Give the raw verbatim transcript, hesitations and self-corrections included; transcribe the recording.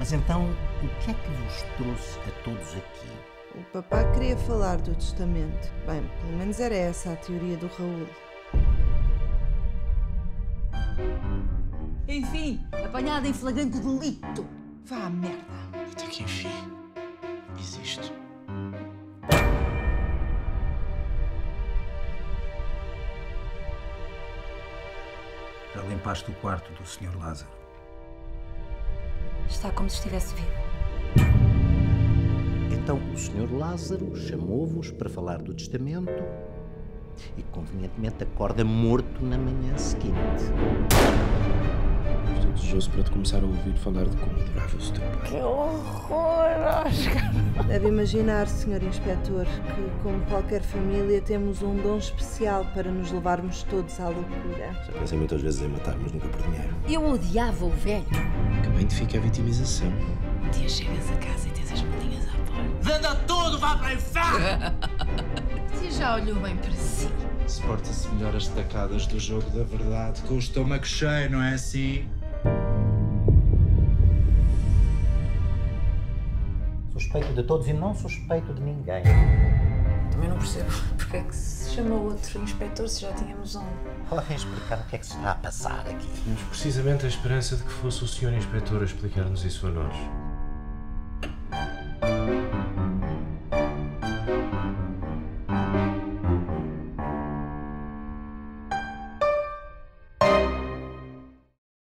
Mas então, o que é que vos trouxe a todos aqui? O papá queria falar do testamento. Bem, pelo menos era essa a teoria do Raul. Enfim, apanhada em flagrante delito. Vá à merda. Até que enfim, existe. Já limpaste o quarto do senhor Lázaro? Está como se estivesse vivo. Então o senhor Lázaro chamou-vos para falar do testamento e convenientemente acorda morto na manhã seguinte. Estou desejoso para te começar a ouvir falar de como adoravas o teu pai. Que horror, Oscar! Deve imaginar, senhor Inspetor, que, como qualquer família, temos um dom especial para nos levarmos todos à loucura. Já pensei muitas vezes em matar, mas nunca por dinheiro. Eu odiava o velho. Que bem te fica a vitimização. Um dia chegas a casa e tens as bolinhas à porta. Venda tudo, vá para o inferno! Você já olhou bem para si? Suporta-se melhor as tacadas do jogo da verdade com o estômago cheio, não é assim? Suspeito de todos e não suspeito de ninguém. Também não percebo porque é que se chamou outro inspetor se já tínhamos um. Podem explicar o que é que se está a passar aqui? Tínhamos precisamente a esperança de que fosse o senhor inspetor a explicar-nos isso a nós.